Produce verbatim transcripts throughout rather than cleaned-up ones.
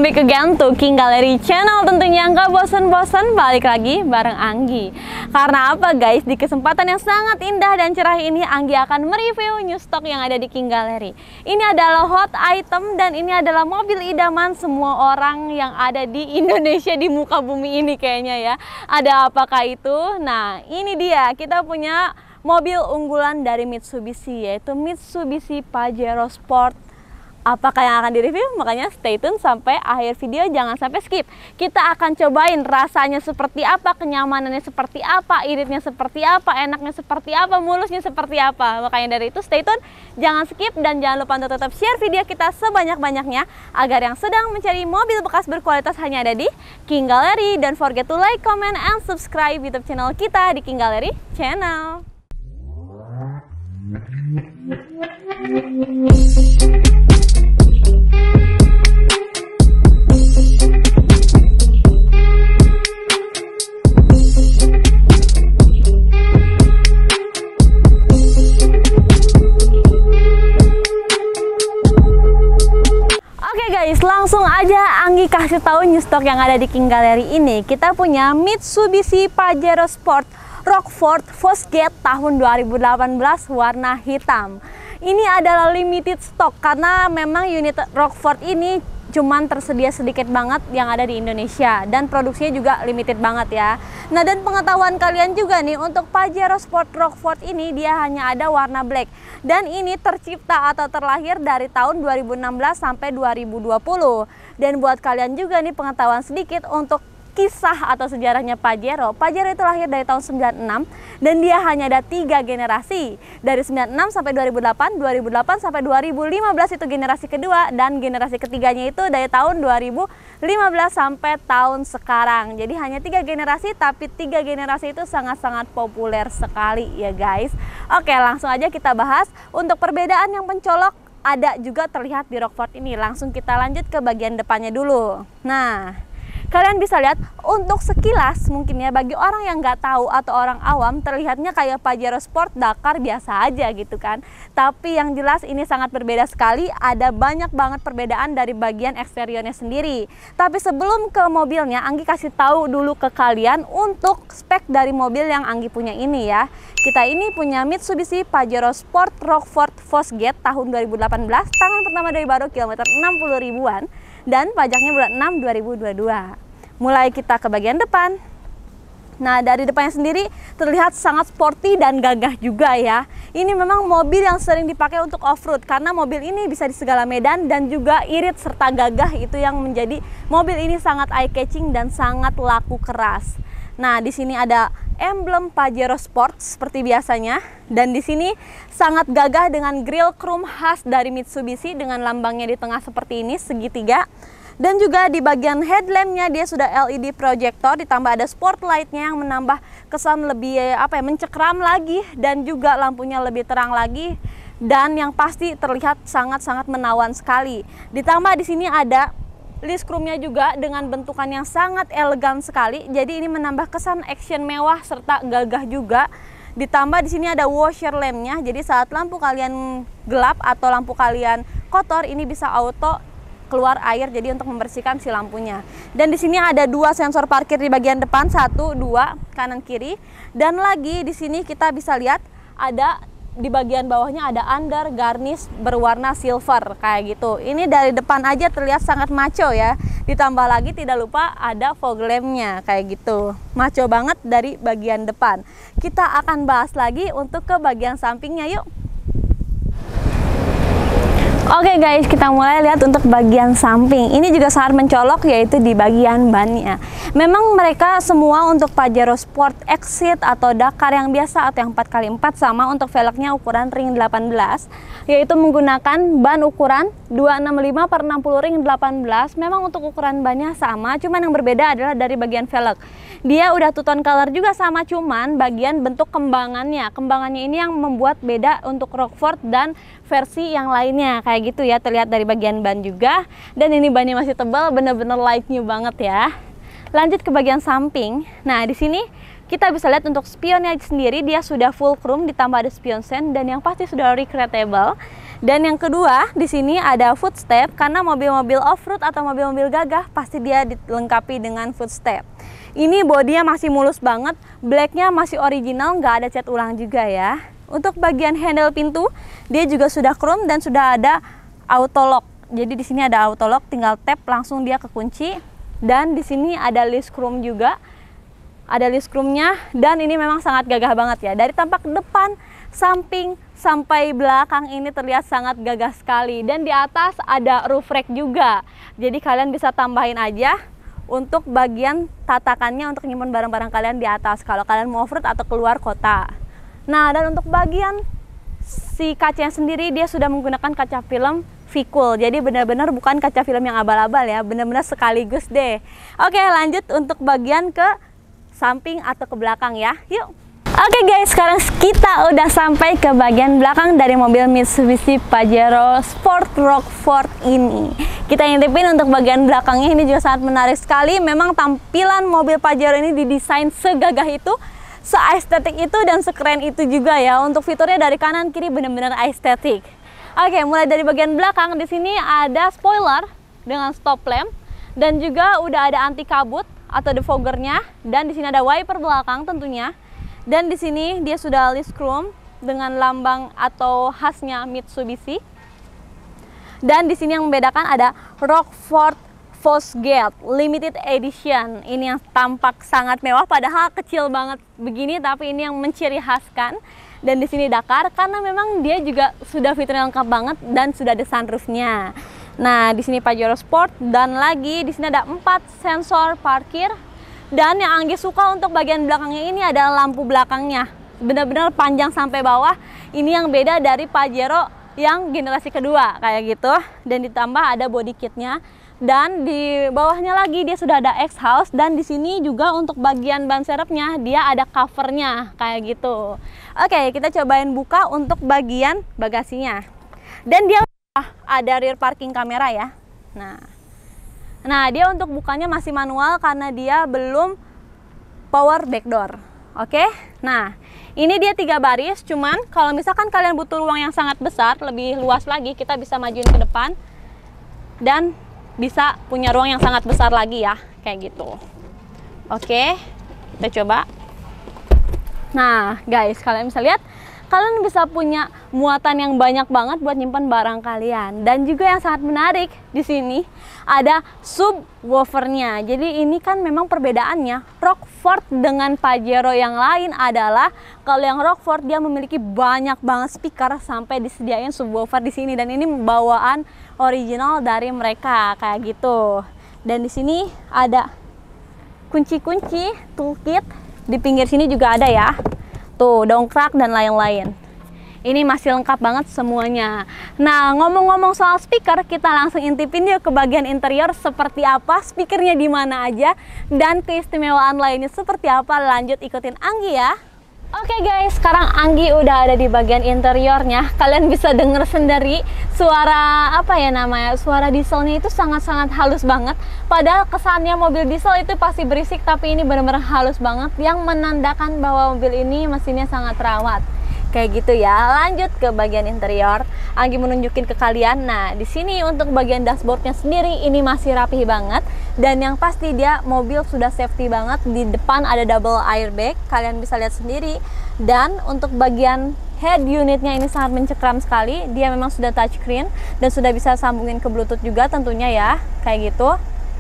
back again to King Gallery Channel. Tentunya nggak bosan-bosan balik lagi bareng Anggi. Karena apa guys, di kesempatan yang sangat indah dan cerah ini Anggi akan mereview new stock yang ada di King Gallery. Ini adalah hot item dan ini adalah mobil idaman semua orang yang ada di Indonesia, di muka bumi ini kayaknya ya. Ada apakah itu? Nah ini dia, kita punya mobil unggulan dari Mitsubishi, yaitu Mitsubishi Pajero Sport. Apakah yang akan direview? Makanya stay tune sampai akhir video, jangan sampai skip. Kita akan cobain rasanya seperti apa, kenyamanannya seperti apa, iritnya seperti apa, enaknya seperti apa, mulusnya seperti apa. Makanya dari itu stay tune, jangan skip, dan jangan lupa untuk tetap share video kita sebanyak-banyaknya agar yang sedang mencari mobil bekas berkualitas hanya ada di King Gallery. Don't forget to like, comment, and subscribe YouTube channel kita di King Gallery Channel. Guys, langsung aja Anggi kasih tahu new stock yang ada di King Gallery ini. Kita punya Mitsubishi Pajero Sport Rockford Fosgate tahun dua ribu delapan belas warna hitam. Ini adalah limited stock karena memang unit Rockford ini cuman tersedia sedikit banget yang ada di Indonesia dan produksinya juga limited banget ya. Nah, dan pengetahuan kalian juga nih, untuk Pajero Sport Rockford ini dia hanya ada warna black dan ini tercipta atau terlahir dari tahun dua ribu enam belas sampai dua ribu dua puluh. Dan buat kalian juga nih pengetahuan sedikit untuk kisah atau sejarahnya Pajero. Pajero itu lahir dari tahun sembilan puluh enam dan dia hanya ada tiga generasi. Dari sembilan puluh enam sampai dua ribu delapan, dua ribu delapan sampai dua ribu lima belas itu generasi kedua, dan generasi ketiganya itu dari tahun dua ribu lima belas sampai tahun sekarang. Jadi hanya tiga generasi, tapi tiga generasi itu sangat-sangat populer sekali ya guys. Oke, langsung aja kita bahas. Untuk perbedaan yang mencolok ada juga terlihat di Rockford ini. Langsung kita lanjut ke bagian depannya dulu. Nah, kalian bisa lihat untuk sekilas mungkin ya, bagi orang yang nggak tahu atau orang awam terlihatnya kayak Pajero Sport Dakar biasa aja gitu kan. Tapi yang jelas ini sangat berbeda sekali, ada banyak banget perbedaan dari bagian eksteriornya sendiri. Tapi sebelum ke mobilnya, Anggi kasih tahu dulu ke kalian untuk spek dari mobil yang Anggi punya ini ya. Kita ini punya Mitsubishi Pajero Sport Rockford Fosgate tahun dua ribu delapan belas, tangan pertama dari baru kilometer enam puluh ribuan. Dan pajaknya bulan enam dua ribu dua puluh dua. Mulai kita ke bagian depan. Nah, dari depannya sendiri terlihat sangat sporty dan gagah juga ya. Ini memang mobil yang sering dipakai untuk off-road karena mobil ini bisa di segala medan dan juga irit serta gagah, itu yang menjadi mobil ini sangat eye-catching dan sangat laku keras. Nah, di sini ada emblem Pajero Sport seperti biasanya, dan di sini sangat gagah dengan grill chrome khas dari Mitsubishi dengan lambangnya di tengah seperti ini segitiga. Dan juga di bagian headlampnya dia sudah L E D projector, ditambah ada spotlightnya yang menambah kesan lebih apa ya, mencekram lagi, dan juga lampunya lebih terang lagi, dan yang pasti terlihat sangat-sangat menawan sekali. Ditambah di sini ada list chrome-nya juga dengan bentukan yang sangat elegan sekali. Jadi ini menambah kesan action mewah serta gagah juga. Ditambah di sini ada washer lamp-nya. Jadi saat lampu kalian gelap atau lampu kalian kotor, ini bisa auto keluar air jadi untuk membersihkan si lampunya. Dan di sini ada dua sensor parkir di bagian depan, satu, dua, kanan kiri. Dan lagi di sini kita bisa lihat ada di bagian bawahnya ada under garnish berwarna silver kayak gitu. Ini dari depan aja terlihat sangat maco ya. Ditambah lagi tidak lupa ada fog lamp-nya kayak gitu. Maco banget dari bagian depan. Kita akan bahas lagi untuk ke bagian sampingnya, yuk. Oke guys, kita mulai lihat untuk bagian samping. Ini juga sangat mencolok, yaitu di bagian bannya. Memang mereka semua untuk Pajero Sport Exit atau Dakar yang biasa atau yang empat kali empat sama untuk velgnya ukuran ring delapan belas, yaitu menggunakan ban ukuran dua enam lima per enam puluh ring delapan belas. Memang untuk ukuran bannya sama, cuman yang berbeda adalah dari bagian velg. Dia udah two tone color juga sama, cuman bagian bentuk kembangannya. Kembangannya ini yang membuat beda untuk Rockford dan versi yang lainnya kayak gitu ya, terlihat dari bagian ban juga. Dan ini bannya masih tebal, bener-bener light new banget ya. Lanjut ke bagian samping. Nah, di sini kita bisa lihat untuk spionnya sendiri dia sudah full chrome, ditambah ada spion sen, dan yang pasti sudah recreatable. Dan yang kedua, di sini ada footstep karena mobil-mobil off-road atau mobil-mobil gagah pasti dia dilengkapi dengan footstep. Ini bodinya masih mulus banget, blacknya masih original, nggak ada cat ulang juga ya. Untuk bagian handle pintu, dia juga sudah chrome dan sudah ada auto lock. Jadi di sini ada auto lock, tinggal tap langsung dia kekunci. Dan di sini ada list chrome juga, ada list chrome-nya, dan ini memang sangat gagah banget ya. Dari tampak depan, samping sampai belakang ini terlihat sangat gagah sekali. Dan di atas ada roof rack juga. Jadi kalian bisa tambahin aja untuk bagian tatakannya untuk nyimpen barang-barang kalian di atas kalau kalian mau off-road atau keluar kota. Nah, dan untuk bagian si kacanya sendiri dia sudah menggunakan kaca film Vicul. Jadi benar-benar bukan kaca film yang abal-abal ya, benar-benar sekaligus deh. Oke, lanjut untuk bagian ke samping atau ke belakang ya. Yuk. Oke guys, sekarang kita udah sampai ke bagian belakang dari mobil Mitsubishi Pajero Sport Rockford ini. Kita intipin untuk bagian belakangnya, ini juga sangat menarik sekali. Memang tampilan mobil Pajero ini didesain segagah itu, seestetik itu dan sekeren itu juga ya. Untuk fiturnya dari kanan kiri benar-benar estetik. Oke, mulai dari bagian belakang, di sini ada spoiler dengan stop lamp dan juga udah ada anti kabut atau defoggernya, dan di sini ada wiper belakang tentunya. Dan di sini dia sudah list chrome dengan lambang atau khasnya Mitsubishi. Dan di sini yang membedakan ada Rockford Fosgate Limited Edition. Ini yang tampak sangat mewah, padahal kecil banget begini, tapi ini yang menciri khaskan. Dan di sini Dakar karena memang dia juga sudah fiturnya lengkap banget dan sudah ada sunroofnya. Nah, di sini Pajero Sport, dan lagi di sini ada empat sensor parkir. Dan yang Anggi suka untuk bagian belakangnya ini adalah lampu belakangnya. Benar-benar panjang sampai bawah. Ini yang beda dari Pajero yang generasi kedua kayak gitu. Dan ditambah ada body kitnya. Dan di bawahnya lagi dia sudah ada exhaust. Dan di sini juga untuk bagian ban serepnya dia ada covernya kayak gitu. Oke, kita cobain buka untuk bagian bagasinya. Dan dia ada rear parking kamera ya. Nah. Nah, dia untuk bukanya masih manual karena dia belum power back door. Oke, nah ini dia tiga baris. Cuman kalau misalkan kalian butuh ruang yang sangat besar, lebih luas lagi, kita bisa majuin ke depan dan bisa punya ruang yang sangat besar lagi ya, kayak gitu. Oke, kita coba. Nah guys, kalian bisa lihat, kalian bisa punya muatan yang banyak banget buat nyimpan barang kalian. Dan juga yang sangat menarik di sini ada subwoofernya. Jadi ini kan memang perbedaannya Rockford dengan Pajero yang lain adalah kalau yang Rockford dia memiliki banyak banget speaker sampai disediain subwoofer di sini, dan ini bawaan original dari mereka kayak gitu. Dan di sini ada kunci-kunci toolkit, di pinggir sini juga ada ya. Tuh, dongkrak dan lain-lain. Ini masih lengkap banget semuanya. Nah, ngomong-ngomong soal speaker, kita langsung intipin yuk ke bagian interior seperti apa, speakernya di mana aja, dan keistimewaan lainnya seperti apa. Lanjut ikutin Anggi ya. Oke guys, sekarang Anggi udah ada di bagian interiornya. Kalian bisa denger sendiri suara apa ya namanya, suara dieselnya itu sangat-sangat halus banget. Padahal kesannya mobil diesel itu pasti berisik, tapi ini benar-benar halus banget, yang menandakan bahwa mobil ini mesinnya sangat terawat. Kayak gitu ya. Lanjut ke bagian interior, Anggi menunjukin ke kalian. Nah, di sini untuk bagian dashboardnya sendiri ini masih rapih banget, dan yang pasti dia mobil sudah safety banget. Di depan ada double airbag, kalian bisa lihat sendiri. Dan untuk bagian head unitnya ini sangat mencekram sekali. Dia memang sudah touchscreen dan sudah bisa sambungin ke Bluetooth juga tentunya ya, kayak gitu.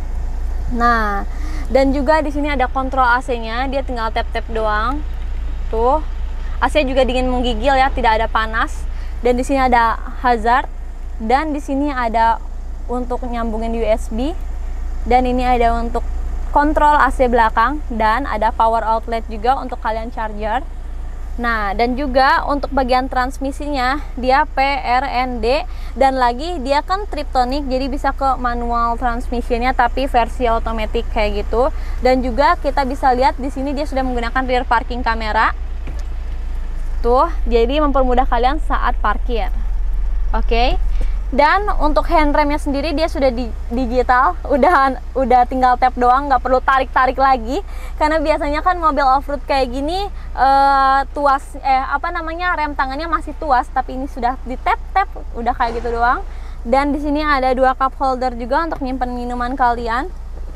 Nah, dan juga di sini ada kontrol A C-nya, dia tinggal tap-tap doang. Tuh. A C juga dingin menggigil ya, tidak ada panas. Dan di sini ada hazard, dan di sini ada untuk nyambungin U S B, dan ini ada untuk kontrol A C belakang, dan ada power outlet juga untuk kalian charger. Nah, dan juga untuk bagian transmisinya dia P R N D, dan lagi dia kan Triptonic, jadi bisa ke manual transmissionnya tapi versi otomatis kayak gitu. Dan juga kita bisa lihat di sini dia sudah menggunakan rear parking kamera. Tuh, jadi mempermudah kalian saat parkir. Oke. Dan untuk handremnya sendiri dia sudah di, digital, udah udah tinggal tap doang, nggak perlu tarik-tarik lagi. Karena biasanya kan mobil off-road kayak gini uh, tuas eh apa namanya rem tangannya masih tuas, tapi ini sudah di tap-tap, udah kayak gitu doang. Dan di sini ada dua cup holder juga untuk nyimpan minuman kalian.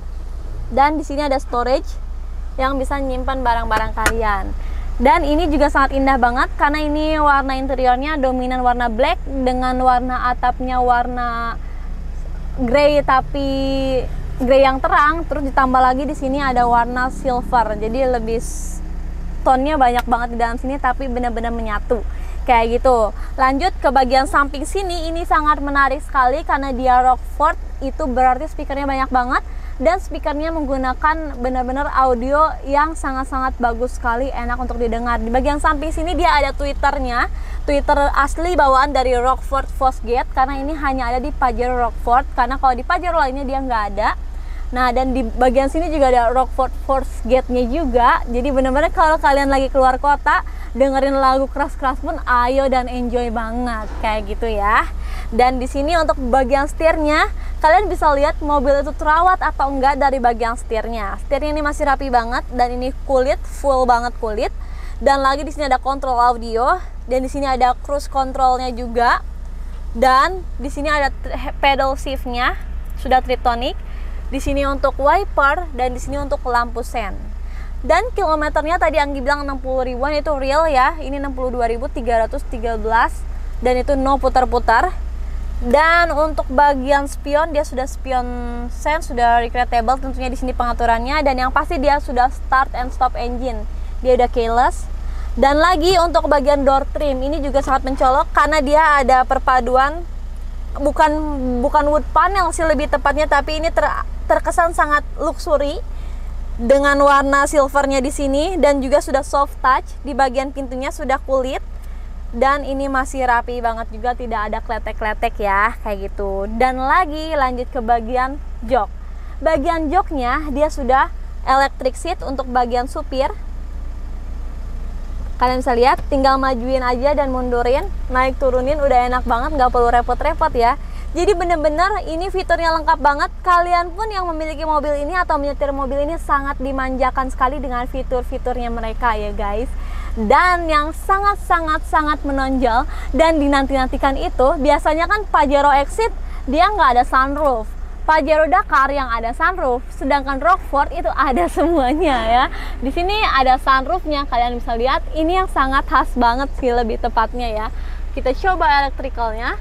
Dan di sini ada storage yang bisa nyimpan barang-barang kalian. Dan ini juga sangat indah banget karena ini warna interiornya dominan warna black dengan warna atapnya warna grey tapi grey yang terang, terus ditambah lagi di sini ada warna silver. Jadi lebih tone-nya banyak banget di dalam sini tapi benar-benar menyatu. Kayak gitu. Lanjut ke bagian samping sini, ini sangat menarik sekali karena dia Rockford, itu berarti speakernya banyak banget. Dan speakernya menggunakan benar-benar audio yang sangat-sangat bagus sekali, enak untuk didengar. Di bagian samping sini dia ada Twitternya, Twitter asli bawaan dari Rockford Fosgate, karena ini hanya ada di Pajero Rockford, karena kalau di Pajero lainnya dia nggak ada. Nah, dan di bagian sini juga ada Rockford Fosgate-nya juga. Jadi benar-benar kalau kalian lagi keluar kota, dengerin lagu keras-keras pun ayo dan enjoy banget, kayak gitu ya. Dan di sini untuk bagian setirnya, kalian bisa lihat mobil itu terawat atau enggak dari bagian setirnya. Setirnya ini masih rapi banget dan ini kulit, full banget kulit. Dan lagi di sini ada kontrol audio dan di sini ada cruise controlnya juga. Dan di sini ada pedal shift-nya, sudah Triptonic. Di sini untuk wiper dan di sini untuk lampu sen. Dan kilometernya tadi Anggi bilang enam puluh ribuan, itu real ya. Ini enam puluh dua ribu tiga ratus tiga belas dan itu no putar-putar. Dan untuk bagian spion, dia sudah spion sense, sudah recreatable tentunya di sini pengaturannya, dan yang pasti dia sudah start and stop engine. Dia udah keyless. Dan lagi untuk bagian door trim ini juga sangat mencolok karena dia ada perpaduan bukan bukan wood panel sih lebih tepatnya, tapi ini ter, terkesan sangat luxury dengan warna silvernya di sini dan juga sudah soft touch. Di bagian pintunya sudah kulit. Dan ini masih rapi banget juga, tidak ada kletek-kletek ya, kayak gitu. Dan lagi lanjut ke bagian jok. Bagian joknya dia sudah electric seat untuk bagian supir. Kalian bisa lihat, tinggal majuin aja dan mundurin, naik turunin udah enak banget, nggak perlu repot-repot ya. Jadi bener-bener ini fiturnya lengkap banget. Kalian pun yang memiliki mobil ini atau menyetir mobil ini sangat dimanjakan sekali dengan fitur-fiturnya mereka ya guys. Dan yang sangat-sangat-sangat menonjol dan dinanti-nantikan itu, biasanya kan Pajero Exit dia nggak ada sunroof, Pajero Dakar yang ada sunroof, sedangkan Rockford itu ada semuanya ya. Di sini ada sunroofnya, kalian bisa lihat. Ini yang sangat khas banget sih lebih tepatnya ya. Kita coba elektrikalnya.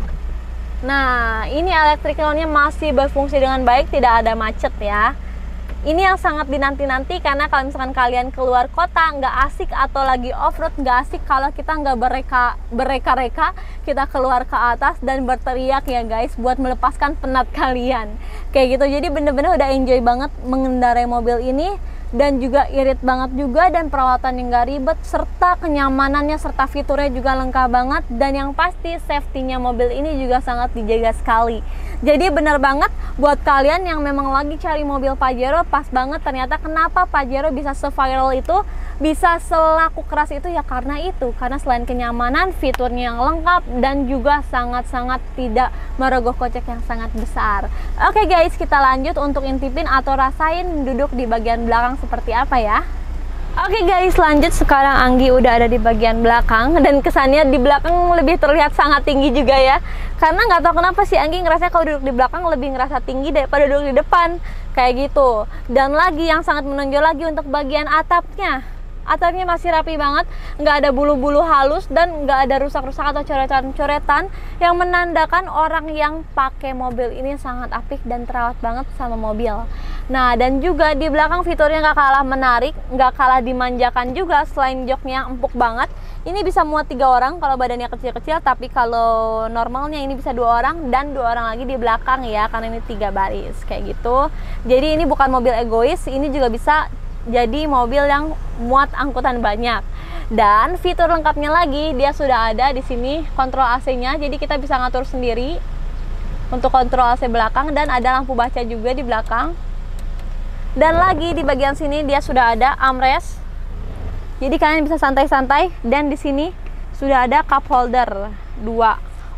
Nah, ini elektrikalnya masih berfungsi dengan baik, tidak ada macet ya. Ini yang sangat dinanti-nanti karena kalau misalkan kalian keluar kota nggak asik atau lagi off-road nggak asik kalau kita nggak bereka bereka-reka, kita keluar ke atas dan berteriak ya guys buat melepaskan penat kalian kayak gitu. Jadi bener-bener udah enjoy banget mengendarai mobil ini dan juga irit banget juga, dan perawatan yang nggak ribet serta kenyamanannya serta fiturnya juga lengkap banget, dan yang pasti safety-nya mobil ini juga sangat dijaga sekali. Jadi bener banget buat kalian yang memang lagi cari mobil Pajero, pas banget ternyata kenapa Pajero bisa se-viral itu, bisa selaku keras itu ya karena itu, karena selain kenyamanan, fiturnya yang lengkap dan juga sangat-sangat tidak merogoh kocek yang sangat besar. Oke guys, kita lanjut untuk intipin atau rasain duduk di bagian belakang seperti apa ya. Oke guys, lanjut. Sekarang Anggi udah ada di bagian belakang dan kesannya di belakang lebih terlihat sangat tinggi juga ya. Karena nggak tahu kenapa sih Anggi ngerasa kalau duduk di belakang lebih ngerasa tinggi daripada duduk di depan kayak gitu. Dan lagi yang sangat menonjol lagi untuk bagian atapnya. Atapnya masih rapi banget, nggak ada bulu-bulu halus dan nggak ada rusak-rusak atau coretan-coretan yang menandakan orang yang pakai mobil ini sangat apik dan terawat banget sama mobil. Nah, dan juga di belakang fiturnya nggak kalah menarik, nggak kalah dimanjakan juga. Selain joknya yang empuk banget, ini bisa muat tiga orang kalau badannya kecil-kecil, tapi kalau normalnya ini bisa dua orang dan dua orang lagi di belakang ya, karena ini tiga baris kayak gitu. Jadi ini bukan mobil egois, ini juga bisa jadi mobil yang muat angkutan banyak. Dan fitur lengkapnya lagi, dia sudah ada di sini kontrol A C-nya, jadi kita bisa ngatur sendiri untuk kontrol A C belakang, dan ada lampu baca juga di belakang. Dan lagi di bagian sini dia sudah ada armrest, jadi kalian bisa santai-santai. Dan di sini sudah ada cup holder dua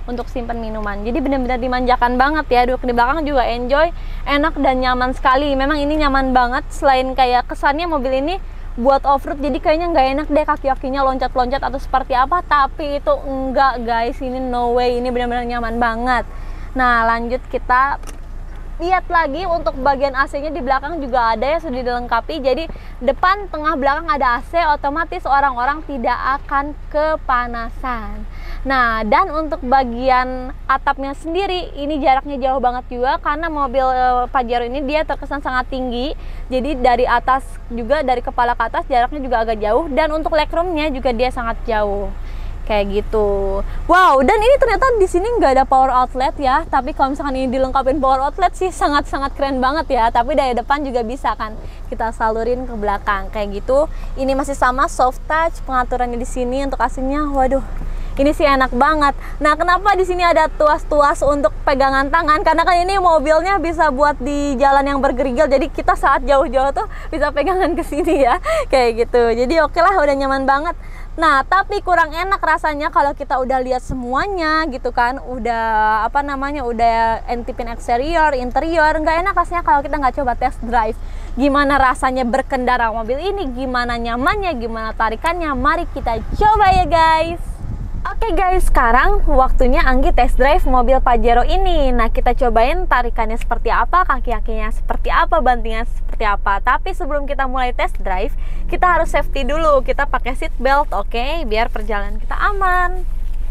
untuk simpan minuman. Jadi benar-benar dimanjakan banget ya, duduk di belakang juga enjoy, enak dan nyaman sekali. Memang ini nyaman banget, selain kayak kesannya mobil ini buat off-road, jadi kayaknya nggak enak deh kaki-kakinya loncat-loncat atau seperti apa, tapi itu enggak guys, ini no way, ini benar-benar nyaman banget. Nah lanjut kita lihat lagi untuk bagian A C-nya. Di belakang juga ada ya, sudah dilengkapi. Jadi depan, tengah, belakang ada A C, otomatis orang-orang tidak akan kepanasan. Nah, dan untuk bagian atapnya sendiri, ini jaraknya jauh banget juga karena mobil e, Pajero ini dia terkesan sangat tinggi. Jadi dari atas juga, dari kepala ke atas jaraknya juga agak jauh, dan untuk legroomnya juga dia sangat jauh. Kayak gitu. Wow, dan ini ternyata di sini nggak ada power outlet ya. Tapi kalau misalkan ini dilengkapin power outlet sih sangat-sangat keren banget ya. Tapi dari depan juga bisa kan kita salurin ke belakang kayak gitu. Ini masih sama soft touch, pengaturannya di sini untuk A C-nya. Waduh, ini sih enak banget. Nah, kenapa di sini ada tuas-tuas untuk pegangan tangan? Karena kan ini mobilnya bisa buat di jalan yang bergerigil. Jadi kita saat jauh-jauh tuh bisa pegangan ke sini ya. Kayak gitu. Jadi oke lah, udah nyaman banget. Nah, tapi kurang enak rasanya kalau kita udah lihat semuanya gitu kan, udah apa namanya, udah entipin eksterior, interior, nggak enak rasanya kalau kita nggak coba test drive. Gimana rasanya berkendara mobil ini, gimana nyamannya, gimana tarikannya, mari kita coba ya guys. Oke guys, sekarang waktunya Anggi test drive mobil Pajero ini. Nah, kita cobain tarikannya seperti apa, kaki-kakinya seperti apa, bantingnya seperti apa. Tapi sebelum kita mulai test drive, kita harus safety dulu. Kita pakai seat belt, oke, okay? Biar perjalanan kita aman.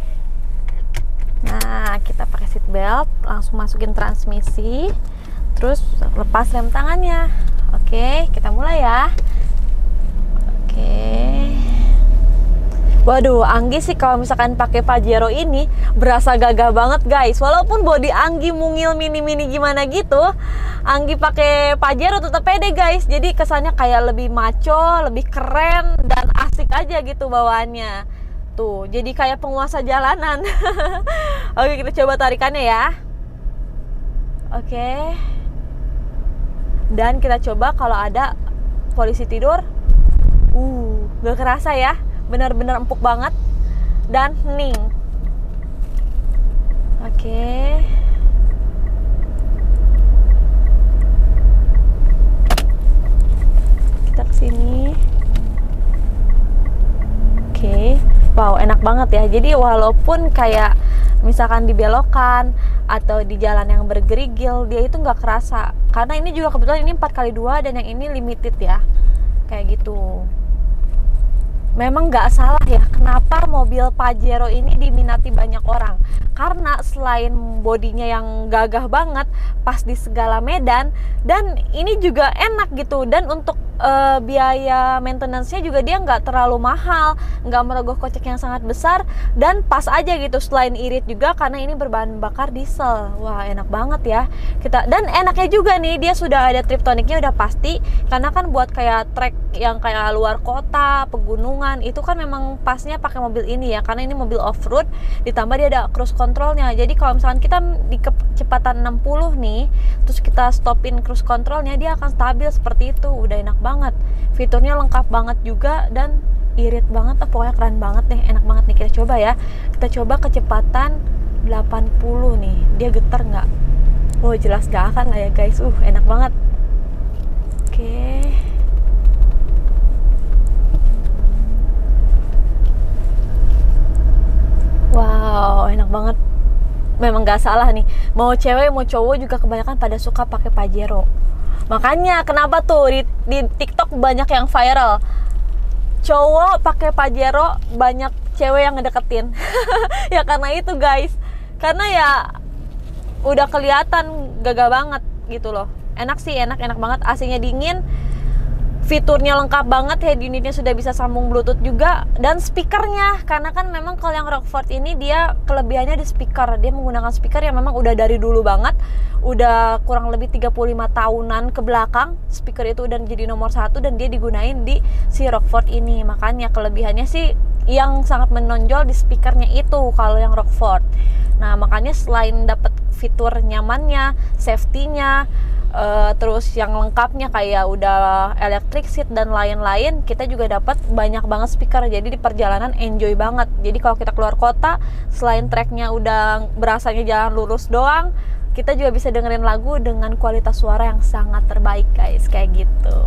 Nah, kita pakai seat belt, langsung masukin transmisi, terus lepas rem tangannya. Oke, okay, kita mulai ya. Oke. Okay. Waduh, Anggi sih kalau misalkan pakai Pajero ini berasa gagah banget guys. Walaupun body Anggi mungil mini-mini gimana gitu, Anggi pakai Pajero tetap pede guys. Jadi kesannya kayak lebih maco, lebih keren dan asik aja gitu bawaannya. Tuh, jadi kayak penguasa jalanan. Oke, kita coba tarikannya ya. Oke. Dan kita coba kalau ada polisi tidur. Uh, gak kerasa ya. Benar-benar empuk banget dan hening. Oke. Kita kesini. Oke. Wow, enak banget ya. Jadi walaupun kayak misalkan dibelokan atau di jalan yang bergerigil, dia itu nggak kerasa. Karena ini juga kebetulan ini empat kali dua dan yang ini limited ya. Kayak gitu. Memang nggak salah ya, kenapa mobil Pajero ini diminati banyak orang. Karena selain bodinya yang gagah banget pas di segala medan, dan ini juga enak gitu. Dan untuk uh, biaya maintenance-nya juga dia nggak terlalu mahal, nggak merogoh kocek yang sangat besar, dan pas aja gitu. Selain irit juga karena ini berbahan bakar diesel. Wah, enak banget ya kita. Dan enaknya juga nih, dia sudah ada triptoniknya udah pasti, karena kan buat kayak trek yang kayak luar kota, pegunungan, itu kan memang pasnya pakai mobil ini ya, karena ini mobil off-road, ditambah dia ada cruise controlnya. Jadi kalau misalkan kita di kecepatan enam puluh nih, terus kita stopin cruise controlnya, dia akan stabil seperti itu. Udah enak banget, fiturnya lengkap banget juga dan irit banget, oh, pokoknya keren banget deh, enak banget nih. Kita coba ya, kita coba kecepatan delapan puluh nih, dia getar nggak? Oh, jelas gak akan lah ya guys. Uh, enak banget. Oke. Wow, enak banget. Memang gak salah nih. Mau cewek mau cowok juga kebanyakan pada suka pakai Pajero. Makanya kenapa tuh di, di TikTok banyak yang viral. Cowok pakai Pajero, banyak cewek yang ngedeketin. Ya karena itu guys. Karena ya udah kelihatan gagah banget gitu loh. Enak sih, enak enak banget. A C-nya dingin. Fiturnya lengkap banget, head unitnya sudah bisa sambung bluetooth juga, dan speakernya, karena kan memang kalau yang Rockford ini dia kelebihannya di speaker. Dia menggunakan speaker yang memang udah dari dulu banget, udah kurang lebih tiga puluh lima tahunan ke belakang, speaker itu udah jadi nomor satu dan dia digunain di si Rockford ini. Makanya kelebihannya sih yang sangat menonjol di speakernya itu kalau yang Rockford. Nah, makanya selain dapat fitur nyamannya, safety-nya, uh, terus yang lengkapnya kayak udah electric seat dan lain-lain, kita juga dapat banyak banget speaker. Jadi di perjalanan enjoy banget. Jadi kalau kita keluar kota, selain tracknya udah berasanya jalan lurus doang, kita juga bisa dengerin lagu dengan kualitas suara yang sangat terbaik guys, kayak gitu.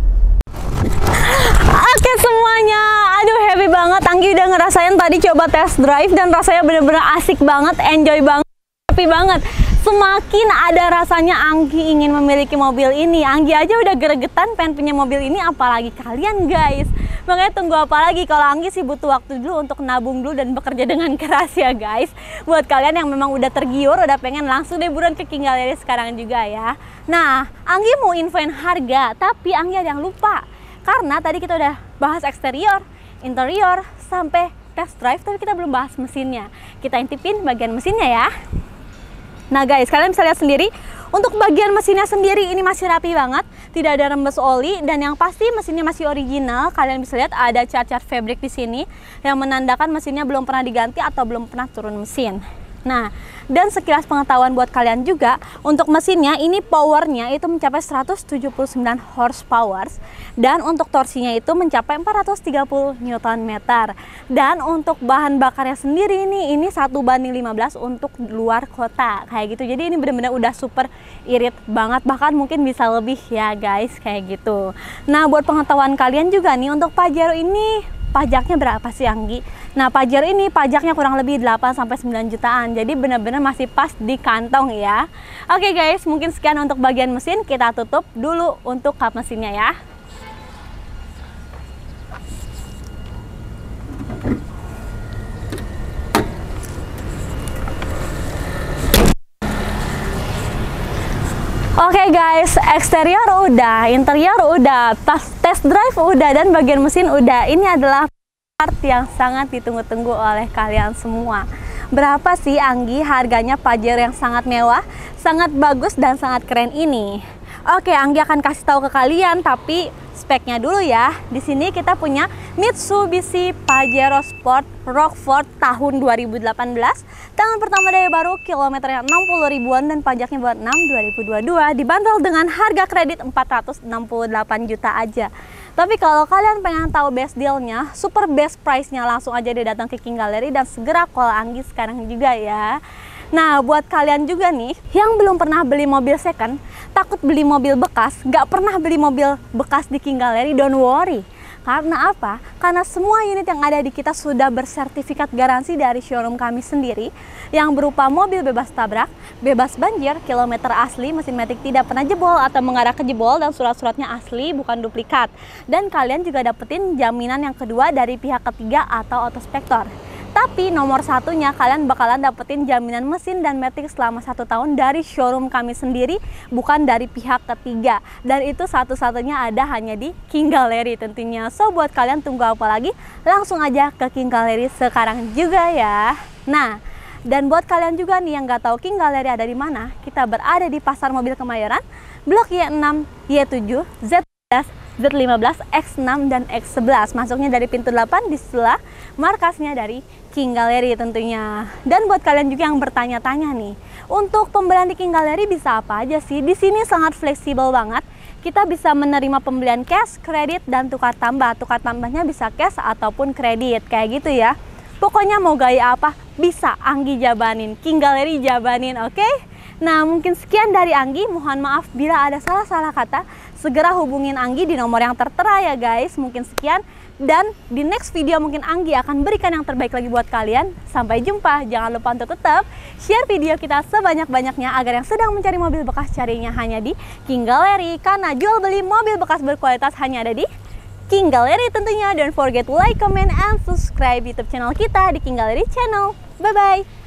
Oke semuanya, aduh happy banget. Anggi udah ngerasain tadi coba test drive dan rasanya bener-bener asik banget, enjoy banget, happy banget. Semakin ada rasanya Anggi ingin memiliki mobil ini. Anggi aja udah gregetan pengen punya mobil ini, apalagi kalian guys. Makanya tunggu apa lagi, kalau Anggi sih butuh waktu dulu untuk nabung dulu dan bekerja dengan keras ya guys. Buat kalian yang memang udah tergiur, udah pengen langsung deh buruan ke King Gallery sekarang juga ya. Nah, Anggi mau infoin harga, tapi Anggi ada yang lupa. Karena tadi kita udah bahas eksterior, interior, sampai test drive, tapi kita belum bahas mesinnya. Kita intipin bagian mesinnya ya. Nah guys, kalian bisa lihat sendiri, untuk bagian mesinnya sendiri ini masih rapi banget, tidak ada rembes oli, dan yang pasti mesinnya masih original. Kalian bisa lihat ada cat-cat fabric di sini yang menandakan mesinnya belum pernah diganti atau belum pernah turun mesin. Nah, dan sekilas pengetahuan buat kalian juga, untuk mesinnya ini powernya itu mencapai seratus tujuh puluh sembilan horsepower, dan untuk torsinya itu mencapai empat ratus tiga puluh newton meter. Dan untuk bahan bakarnya sendiri ini ini satu banding lima belas untuk luar kota kayak gitu. Jadi ini benar-benar udah super irit banget, bahkan mungkin bisa lebih ya guys, kayak gitu. Nah, buat pengetahuan kalian juga nih, untuk Pajero ini pajaknya berapa sih Anggi? Nah, Pajero ini pajaknya kurang lebih delapan sampai sembilan jutaan. Jadi benar-benar masih pas di kantong ya. Oke guys, mungkin sekian untuk bagian mesin. Kita tutup dulu untuk kap mesinnya ya. Oke okay guys, eksterior udah, interior udah, test drive udah, dan bagian mesin udah. Ini adalah part yang sangat ditunggu-tunggu oleh kalian semua. Berapa sih Anggi harganya Pajero yang sangat mewah, sangat bagus, dan sangat keren ini? Oke, Anggi akan kasih tahu ke kalian, tapi speknya dulu ya. Di sini kita punya Mitsubishi Pajero Sport Rockford tahun dua ribu delapan belas. Tahun pertama dari baru, kilometernya enam puluh ribuan, dan pajaknya buat enam dua ribu dua puluh dua. Dibanderol dengan harga kredit empat ratus enam puluh delapan juta aja. Tapi kalau kalian pengen tahu best dealnya, super best price-nya, langsung aja deh datang ke King Gallery dan segera call Anggi sekarang juga ya. Nah, buat kalian juga nih yang belum pernah beli mobil second, takut beli mobil bekas, gak pernah beli mobil bekas di King Gallery, don't worry. Karena apa? Karena semua unit yang ada di kita sudah bersertifikat garansi dari showroom kami sendiri, yang berupa mobil bebas tabrak, bebas banjir, kilometer asli, mesin matic tidak pernah jebol atau mengarah ke jebol, dan surat-suratnya asli bukan duplikat. Dan kalian juga dapetin jaminan yang kedua dari pihak ketiga atau autospektor. Tapi nomor satunya, kalian bakalan dapetin jaminan mesin dan matic selama satu tahun dari showroom kami sendiri, bukan dari pihak ketiga. Dan itu satu-satunya ada hanya di King Gallery tentunya. So buat kalian tunggu apa lagi? Langsung aja ke King Gallery sekarang juga ya. Nah, dan buat kalian juga nih yang nggak tahu King Gallery ada di mana, kita berada di Pasar Mobil Kemayoran, Blok Y enam, Y tujuh, Z sebelas, Z lima belas, X enam, dan X sebelas. Masuknya dari pintu delapan di sebelah, markasnya dari King Gallery tentunya. Dan buat kalian juga yang bertanya-tanya nih, untuk pembelian di King Gallery bisa apa aja sih? Di sini sangat fleksibel banget. Kita bisa menerima pembelian cash, kredit, dan tukar tambah. Tukar tambahnya bisa cash ataupun kredit, kayak gitu ya. Pokoknya mau gaya apa, bisa Anggi jabanin, King Gallery jabanin, oke? Okay? Nah, mungkin sekian dari Anggi. Mohon maaf bila ada salah-salah kata. Segera hubungin Anggi di nomor yang tertera ya guys. Mungkin sekian. Dan di next video mungkin Anggi akan berikan yang terbaik lagi buat kalian. Sampai jumpa. Jangan lupa untuk tetap share video kita sebanyak-banyaknya agar yang sedang mencari mobil bekas carinya hanya di King Gallery. Karena jual beli mobil bekas berkualitas hanya ada di King Gallery tentunya. Don't forget to like, comment, and subscribe YouTube channel kita di King Gallery Channel. Bye-bye.